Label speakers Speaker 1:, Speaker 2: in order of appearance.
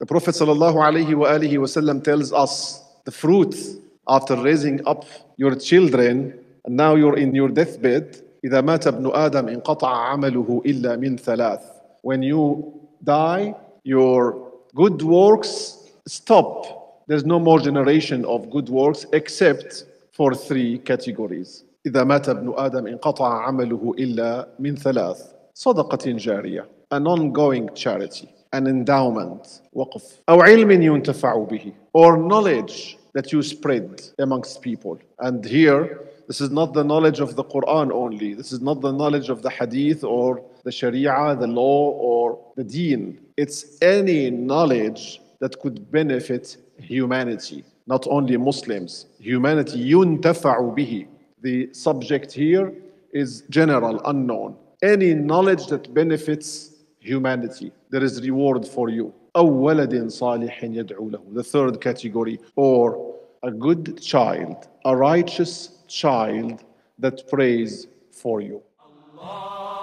Speaker 1: The Prophet ﷺ tells us the fruit after raising up your children, and now you're in your deathbed. إذا مات ابن آدم انقطع عمله إلا من ثلاث. When you die, your good works stop. There's no more generation of good works except for three categories. إذا مات ابن آدم انقطع عمله إلا من ثلاث. صدقة جارية, an ongoing charity, an endowment, وقف, أو علم ينتفع به, or knowledge that you spread amongst people. And here, this is not the knowledge of the Quran only. This is not the knowledge of the Hadith or the Sharia, the law, or the Deen. It's any knowledge that could benefit humanity, not only Muslims. Humanity ينتفع به. The subject here is general, unknown. Any knowledge that benefits humanity, there is reward for you. أو ولد صالح يدعو له. The third category, or a good child, a righteous child that prays for you.